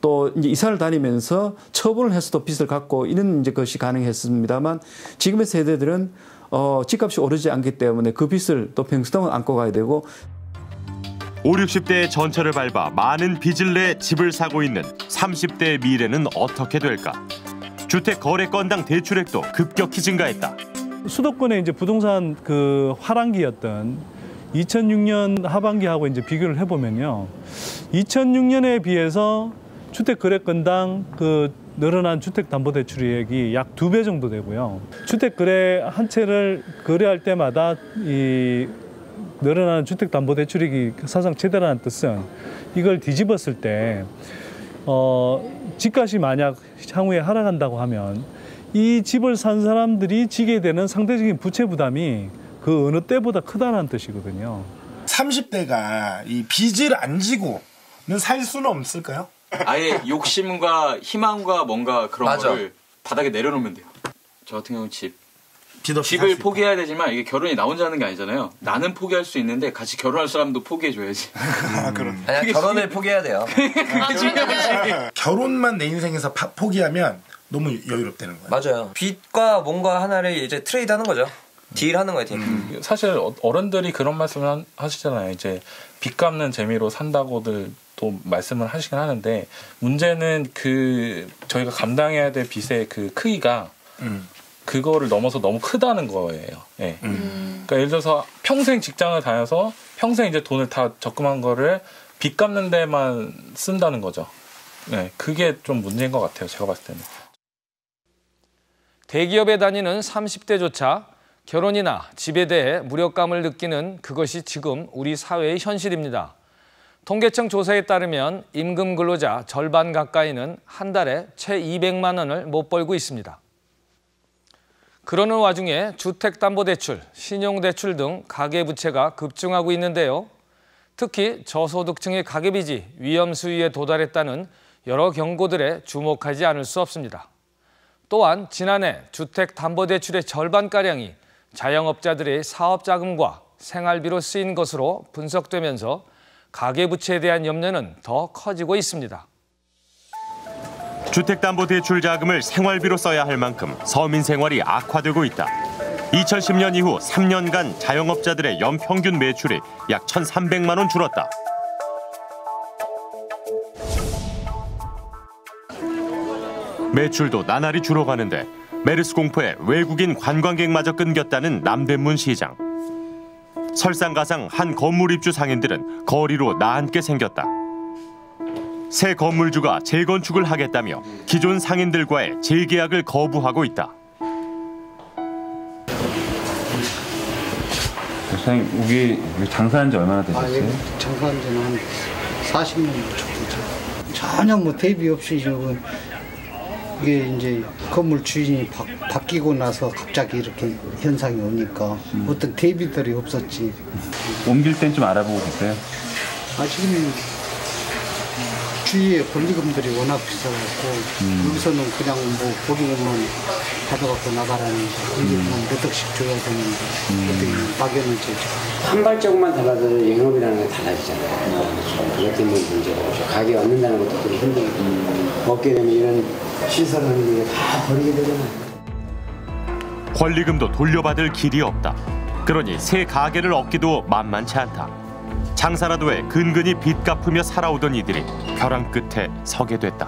또 이제 이사를 다니면서 처분을 해서도 빚을 갚고 이런 이제 것이 가능했습니다만 지금의 세대들은 어, 집값이 오르지 않기 때문에 그 빚을 또 평생 안고 가야 되고 오십, 육십 대의 전철을 밟아 많은 빚을 내 집을 사고 있는 삼십 대의 미래는 어떻게 될까? 주택 거래 건당 대출액도 급격히 증가했다. 수도권의 이제 부동산 그 화랑기였던 이천육 년 하반기하고 이제 비교를 해보면요, 이천육 년에 비해서 주택 거래 건당 그 늘어난 주택담보대출액이 약 두 배 정도 되고요. 주택 거래 한 채를 거래할 때마다 이 늘어나는 주택담보대출액이 사상 최대라는 뜻은 이걸 뒤집었을 때 어, 집값이 만약 향후에 하락한다고 하면 이 집을 산 사람들이 지게 되는 상대적인 부채 부담이 그 어느 때보다 크다는 뜻이거든요. 삼십 대가 이 빚을 안 지고는 살 수는 없을까요? 아예 욕심과 희망과 뭔가 그런 맞아. 거를 바닥에 내려놓으면 돼요. 저 같은 경우는 집. 빚없이 집을 포기해야 되지만 이게 결혼이 나 혼자 하는 게 아니잖아요. 나는 포기할 수 있는데 같이 결혼할 사람도 포기해줘야지. 아, 그럼. 아니야, 결혼을 포기해야 돼요. 결혼만 내 인생에서 파, 포기하면 너무 여유롭다는 거예요. 맞아요. 빚과 뭔가 하나를 이제 트레이드하는 거죠. 딜하는 거예요. 딜. 음. 사실 어른들이 그런 말씀을 하시잖아요. 이제 빚 갚는 재미로 산다고들 또 말씀을 하시긴 하는데 문제는 그 저희가 감당해야 될 빚의 그 크기가 음. 그거를 넘어서 너무 크다는 거예요. 예. 음. 그러니까 예를 들어서 평생 직장을 다녀서 평생 이제 돈을 다 적금한 거를 빚 갚는 데만 쓴다는 거죠. 네, 그게 좀 문제인 것 같아요. 제가 봤을 때는. 대기업에 다니는 삼십 대조차 결혼이나 집에 대해 무력감을 느끼는 그것이 지금 우리 사회의 현실입니다. 통계청 조사에 따르면 임금 근로자 절반 가까이는 한 달에 채 이백만 원을 못 벌고 있습니다. 그러는 와중에 주택담보대출, 신용대출 등 가계부채가 급증하고 있는데요. 특히 저소득층의 가계빚이 위험 수위에 도달했다는 여러 경고들에 주목하지 않을 수 없습니다. 또한 지난해 주택담보대출의 절반가량이 자영업자들의 사업자금과 생활비로 쓰인 것으로 분석되면서 가계부채에 대한 염려는 더 커지고 있습니다. 주택담보대출 자금을 생활비로 써야 할 만큼 서민 생활이 악화되고 있다. 이천십 년 이후 삼 년간 자영업자들의 연평균 매출이 약 천삼백만 원 줄었다. 매출도 나날이 줄어가는데 메르스 공포에 외국인 관광객마저 끊겼다는 남대문 시장. 설상가상 한 건물 입주 상인들은 거리로 나앉게 생겼다. 새 건물주가 재건축을 하겠다며 기존 상인들과의 재계약을 거부하고 있다. 사장님, 여기 장사한 지 얼마나 되셨어요? 아, 예, 장사한 지는 한 사십 년 정도. 전혀 뭐 대비 없이 지금 이게 이제 건물 주인이 바, 바뀌고 나서 갑자기 이렇게 현상이 오니까 음. 어떤 대비들이 없었지. 옮길 땐 좀 알아보고 계세요? 아직은 주위에 권리금들이 워낙 비싸갖고 음. 여기서는 그냥 뭐 보증금만 받아갖고 나가라는 이게 음. 몇 억씩 줘야 되는데 음. 어떻게 막연한 제죠. 한 발짝만 달라도 영업이라는 게 달라지잖아요. 음. 그것 때문에 문제고 가게 얻는다는 것도 되게 힘들고 음. 먹게 되면 이런 시설하는 게 다 버리게 되잖아요. 권리금도 돌려받을 길이 없다. 그러니 새 가게를 얻기도 만만치 않다. 장사라도 해 근근히 빚 갚으며 살아오던 이들이 벼랑 끝에 서게 됐다.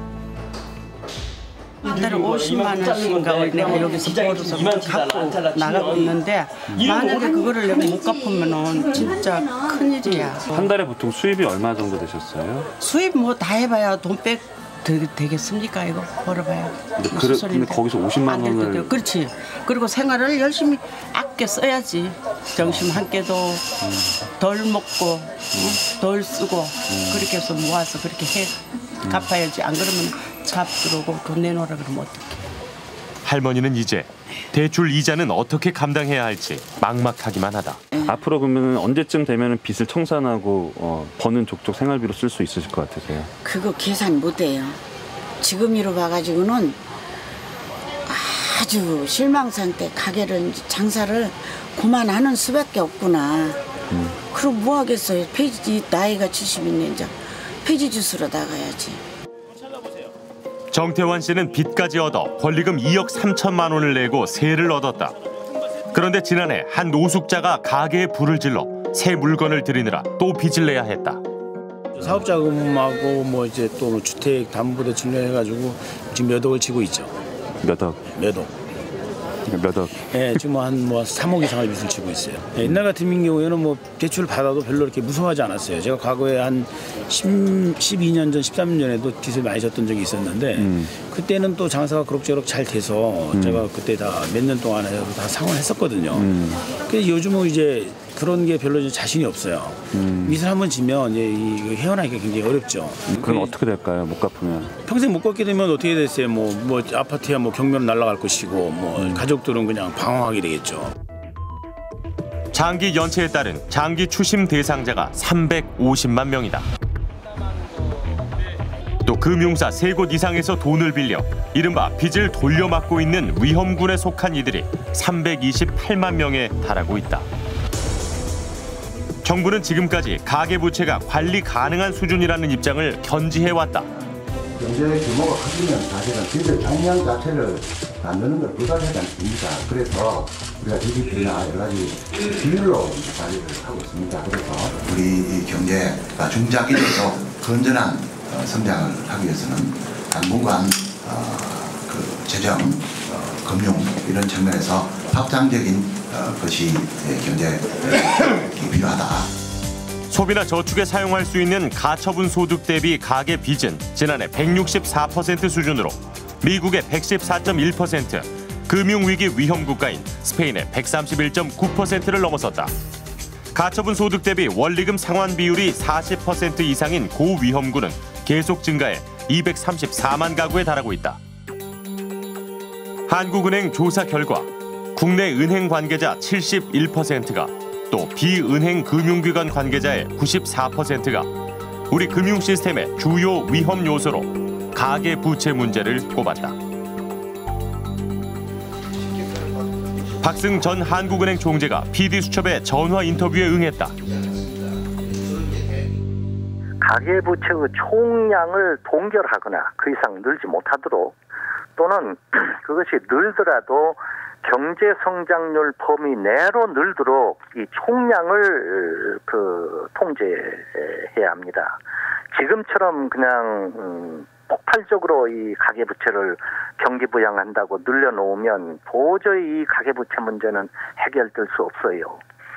한 달에 오십만 원씩인가 내가 여기서 벌어서 갖고 나가고 있는데 만약에 그거를 내가 못 갚으면 진짜 큰일이야. 한 달에 보통 수입이 얼마 정도 되셨어요? 수입 뭐 다 해봐야 돈 백 되겠습니까 이거 벌어봐야. 근데, 그래, 근데 거기서 오십만 원을. 그렇지. 그리고 생활을 열심히 아껴 써야지. 점심 한 끼도 덜 먹고 음. 덜 쓰고 음. 그렇게 해서 모아서 그렇게 해 음. 갚아야지. 안 그러면 잡 들어오고 돈 내놓으라 그러면 어떡해. 할머니는 이제 대출 이자는 어떻게 감당해야 할지 막막하기만 하다. 앞으로 그러면 언제쯤 되면 빚을 청산하고 어, 버는 족족 생활비로 쓸 수 있으실 것 같으세요? 그거 계산 못해요. 지금으로 봐가지고는 아주 실망 상태. 가게를 장사를 그만하는 수밖에 없구나. 음. 그럼 뭐 하겠어요. 폐지 나이가 칠십인데 이제 폐지 주스로 나가야지. 정태환 씨는 빚까지 얻어 권리금 이억 삼천만 원을 내고 세를 얻었다. 그런데 지난해 한 노숙자가 가게에 불을 질러 새 물건을 들이느라 또 빚을 내야 했다. 사업자금하고 뭐 이제 또 주택 담보대출 해가지고 지금 몇 억을 지고 있죠. 몇 억? 몇 억. 몇 억? 네, 지금 한 뭐 삼억 이상의 빚을 지고 있어요. 네, 옛날 같은 경우에는 뭐 대출을 받아도 별로 이렇게 무서워하지 않았어요. 제가 과거에 한 십이 년 전, 십삼 년 전에도 빚을 많이 졌던 적이 있었는데 음. 그때는 또 장사가 그럭저럭 잘 돼서 음. 제가 그때 다 몇 년 동안 해서 다 상환을 했었거든요. 음. 근데 요즘은 이제 그런 게 별로 자신이 없어요. 음. 빚을 한번 지면 이제 이 헤어나기가 굉장히 어렵죠. 그럼 어떻게 될까요? 못 갚으면? 평생 못 갚게 되면 어떻게 됐어요? 뭐, 뭐 아파트야 뭐 경매로 날아갈 것이고 뭐 음. 가족들은 그냥 방황하게 되겠죠. 장기 연체에 따른 장기 추심 대상자가 삼백오십만 명이다. 또 금융사 세 곳 이상에서 돈을 빌려 이른바 빚을 돌려막고 있는 위험군에 속한 이들이 삼백이십팔만 명에 달하고 있다. 정부는 지금까지 가계부채가 관리 가능한 수준이라는 입장을 견지해왔다. 경제 규모가 커지면 사실은 빚의 총량 자체를 만드는 걸 불가능하지 않습니까? 그래서 우리가 지디피나 여러 가지 비율로 관리를 하고 있습니다. 그래서 우리 이 경제가 중장기적으로 건전한 성장을 하기 위해서는 당분간 어, 그 재정, 어, 금융 이런 측면에서 확장적인 어, 것이 경제에 필요하다. 소비나 저축에 사용할 수 있는 가처분 소득 대비 가계 빚은 지난해 백육십사 퍼센트 수준으로 미국의 백십사 점 일 퍼센트, 금융위기 위험 국가인 스페인의 백삼십일 점 구 퍼센트를 넘어섰다. 가처분 소득 대비 원리금 상환 비율이 사십 퍼센트 이상인 고위험군은 계속 증가해 이백삼십사만 가구에 달하고 있다. 한국은행 조사 결과 국내 은행 관계자 칠십일 퍼센트가 또 비은행 금융기관 관계자의 구십사 퍼센트가 우리 금융 시스템의 주요 위험 요소로 가계 부채 문제를 꼽았다. 박승 전 한국은행 총재가 피디수첩의 전화 인터뷰에 응했다. 가계부채의 총량을 동결하거나 그 이상 늘지 못하도록 또는 그것이 늘더라도 경제 성장률 범위 내로 늘도록 이 총량을 그 통제해야 합니다. 지금처럼 그냥 음, 폭발적으로 이 가계부채를 경기부양한다고 늘려놓으면 도저히 이 가계부채 문제는 해결될 수 없어요.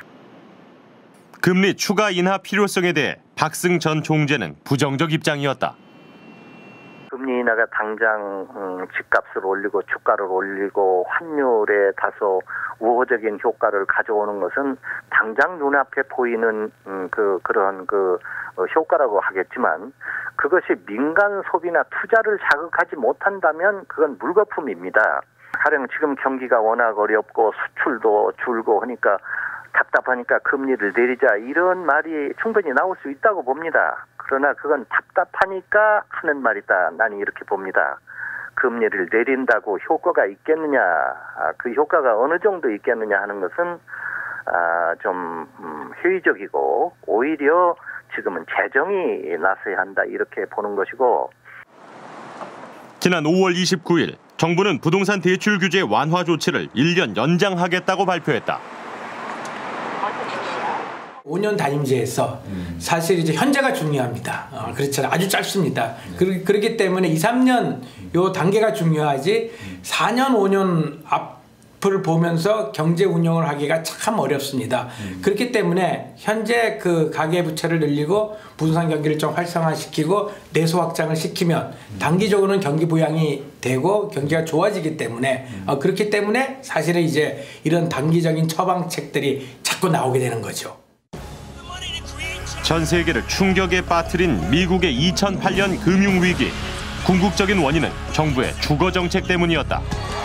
금리 추가 인하 필요성에 대해 박승 전 총재는 부정적 입장이었다. 금리 인하가 당장 음, 집값을 올리고 주가를 올리고 환율에 다소 우호적인 효과를 가져오는 것은 당장 눈앞에 보이는 음, 그 그런 그 어, 효과라고 하겠지만 그것이 민간 소비나 투자를 자극하지 못한다면 그건 물거품입니다. 가령 지금 경기가 워낙 어렵고 수출도 줄고 하니까 답답하니까 금리를 내리자 이런 말이 충분히 나올 수 있다고 봅니다. 그러나 그건 답답하니까 하는 말이다. 나는 이렇게 봅니다. 금리를 내린다고 효과가 있겠느냐, 그 효과가 어느 정도 있겠느냐 하는 것은 좀 회의적이고 오히려 지금은 재정이 나서야 한다 이렇게 보는 것이고. 지난 오월 이십구일 정부는 부동산 대출 규제 완화 조치를 일 년 연장하겠다고 발표했다. 오 년 단임제에서 음. 사실 이제 현재가 중요합니다. 어, 그렇잖아요. 아주 짧습니다. 음. 그, 그렇기 때문에 이, 삼 년 요 단계가 중요하지 음. 사 년, 오 년 앞을 보면서 경제 운영을 하기가 참 어렵습니다. 음. 그렇기 때문에 현재 그 가계부채를 늘리고 부동산 경기를 좀 활성화시키고 내수 확장을 시키면 음. 단기적으로는 경기 부양이 되고 경기가 좋아지기 때문에 음. 어, 그렇기 때문에 사실은 이제 이런 단기적인 처방책들이 자꾸 나오게 되는 거죠. 전 세계를 충격에 빠뜨린 미국의 이천팔 년 금융위기. 궁극적인 원인은 정부의 주거 정책 때문이었다.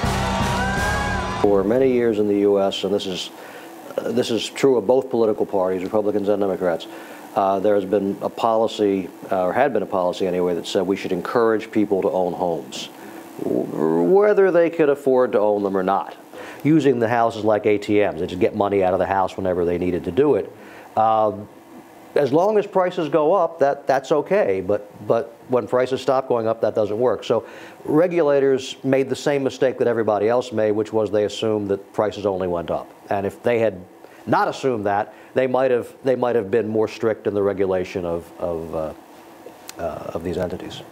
For many years in the U S, and this is uh, this is true of both political parties, Republicans and Democrats, uh, there has been a policy, uh, or had been a policy anyway, that said we should encourage people to own homes, whether they could afford to own them or not, using the houses like A T Ms. They just get money out of the house whenever they needed to do it. Uh, as long as prices go up, that, that's okay. But, but when prices stop going up, that doesn't work. So regulators made the same mistake that everybody else made, which was they assumed that prices only went up. And if they had not assumed that, they might have, they might have been more strict in the regulation of, of, uh, uh, of these entities.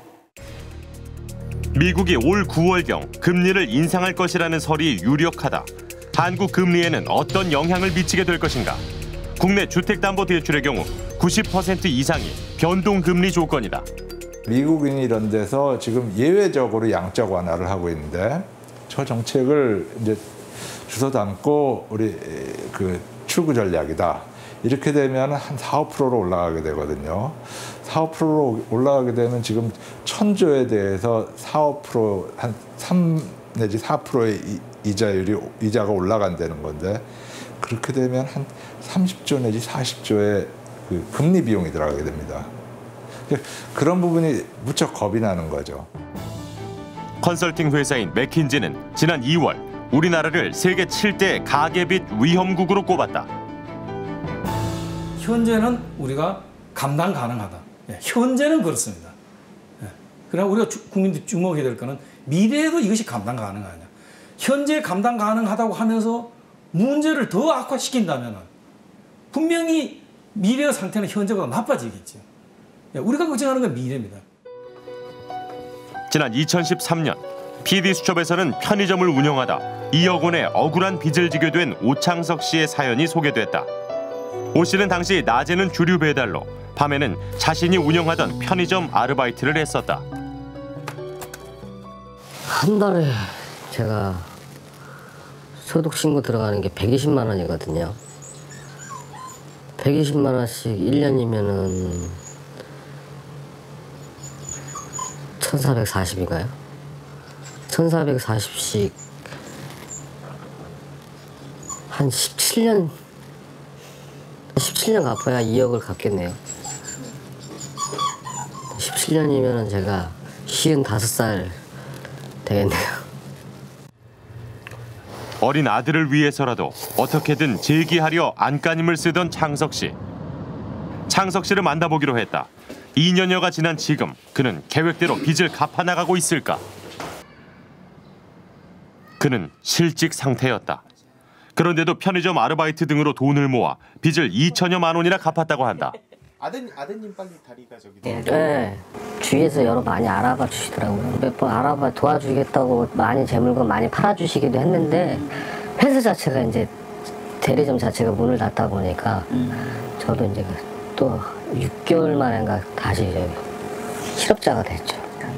미국이 올 구월경 금리를 인상할 것이라는 설이 유력하다. 한국 금리에는 어떤 영향을 미치게 될 것인가? 국내 주택담보대출의 경우 구십 퍼센트 이상이 변동금리 조건이다. 미국인이 이런 데서 지금 예외적으로 양적 완화를 하고 있는데 저 정책을 이제 주워 담고 우리 그 출구 전략이다. 이렇게 되면 한 사, 오 퍼센트로 올라가게 되거든요. 사, 오 퍼센트로 올라가게 되면 지금 천조에 대해서 사, 오 퍼센트 한 삼 내지 사 퍼센트의 이자율이 이자가 올라간다는 건데 그렇게 되면 한 삼십조 내지 사십조의 그 금리 비용이 들어가게 됩니다. 그런 부분이 무척 겁이 나는 거죠. 컨설팅 회사인 맥킨지는 지난 이월 우리나라를 세계 칠 대 가계빚 위험국으로 꼽았다. 현재는 우리가 감당 가능하다. 예, 현재는 그렇습니다. 예, 그러나 우리가 주, 국민들이 주목해야 될 거는 미래에도 이것이 감당 가능하냐. 현재 감당 가능하다고 하면서 문제를 더 악화시킨다면 분명히 미래의 상태는 현재보다 나빠지겠죠. 예, 우리가 걱정하는 건 미래입니다. 지난 이천십삼 년 피디수첩에서는 편의점을 운영하다 이억 원의 억울한 빚을 지게 된 오창석 씨의 사연이 소개됐다. 오 씨는 당시 낮에는 주류 배달로 밤에는 자신이 운영하던 편의점 아르바이트를 했었다. 한 달에 제가 소득 신고 들어가는 게 백이십만 원이거든요. 백이십만 원씩 일 년이면은 천사백사십인가요? 천사백사십씩 한 십칠 년 십칠 년 갚아야 이억을 갚겠네요. 십칠 년이면 제가 쉰다섯 살 되겠네요. 어린 아들을 위해서라도 어떻게든 재기하려 안간힘을 쓰던 창석 씨. 창석 씨를 만나보기로 했다. 이 년여가 지난 지금 그는 계획대로 빚을 갚아나가고 있을까? 그는 실직 상태였다. 그런데도 편의점 아르바이트 등으로 돈을 모아 빚을 이천여만 원이나 갚았다고 한다. 아드님, 아드님 빨리 다리가 저기. 네, 주위에서 여러 많이 알아봐 주시더라고요. 몇 번 알아봐 도와주겠다고 많이 제 물건 많이 팔아주시기도 했는데 회사 자체가 이제 대리점 자체가 문을 닫다 보니까 저도 이제 또 육 개월 만인가 다시 이제 실업자가 됐죠.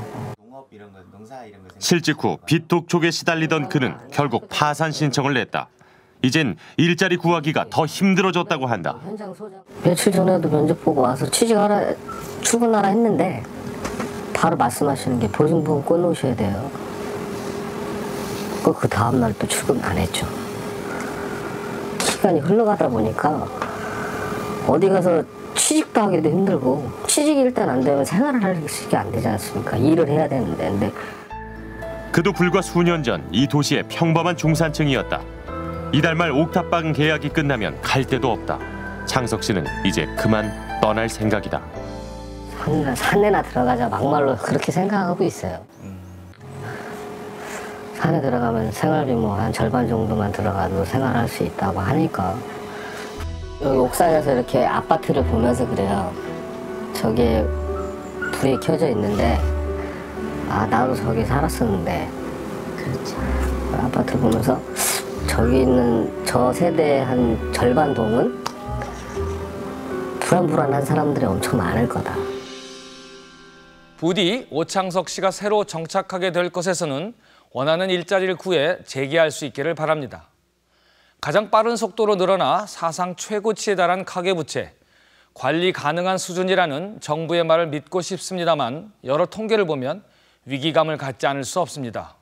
실직 후 빚 독촉에 시달리던 그는 결국 파산 신청을 냈다. 이젠 일자리 구하기가 더 힘들어졌다고 한다. 며칠 전에도 면접 보고 와서 취직하라, 출근하라 했는데 바로 말씀하시는 게 보증보험 꺼놓으셔야 돼요. 그 다음날 또 출근 안 했죠. 시간이 흘러가다 보니까 어디 가서 취직도 하기도 힘들고 취직이 일단 안 되면 생활을 할 수 있게 안 되지 않습니까? 일을 해야 되는데. 근데 그도 불과 수년 전 이 도시의 평범한 중산층이었다. 이달 말 옥탑방 계약이 끝나면 갈 데도 없다. 창석 씨는 이제 그만 떠날 생각이다. 산에나, 산에나 들어가자 막말로 그렇게 생각하고 있어요. 산에 들어가면 생활비 뭐 한 절반 정도만 들어가도 생활할 수 있다고 하니까 여기 옥상에서 이렇게 아파트를 보면서 그래요. 저기에 불이 켜져 있는데 아 나도 저기 살았었는데 그렇지. 아파트 보면서 저기 있는 저 세대의 한 절반 동은 불안불안한 사람들이 엄청 많을 거다. 부디 오창석 씨가 새로 정착하게 될 것에서는 원하는 일자리를 구해 재기할 수 있기를 바랍니다. 가장 빠른 속도로 늘어나 사상 최고치에 달한 가계부채, 관리 가능한 수준이라는 정부의 말을 믿고 싶습니다만 여러 통계를 보면 위기감을 갖지 않을 수 없습니다.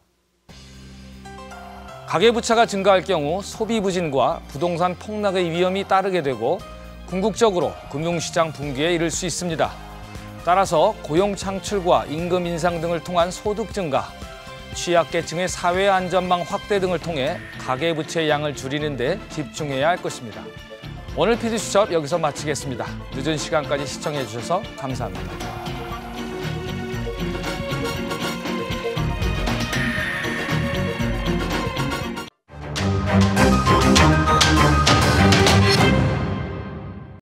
가계부채가 증가할 경우 소비 부진과 부동산 폭락의 위험이 따르게 되고 궁극적으로 금융시장 붕괴에 이를 수 있습니다. 따라서 고용 창출과 임금 인상 등을 통한 소득 증가, 취약계층의 사회 안전망 확대 등을 통해 가계부채의 양을 줄이는 데 집중해야 할 것입니다. 오늘 피디수첩 여기서 마치겠습니다. 늦은 시간까지 시청해 주셔서 감사합니다.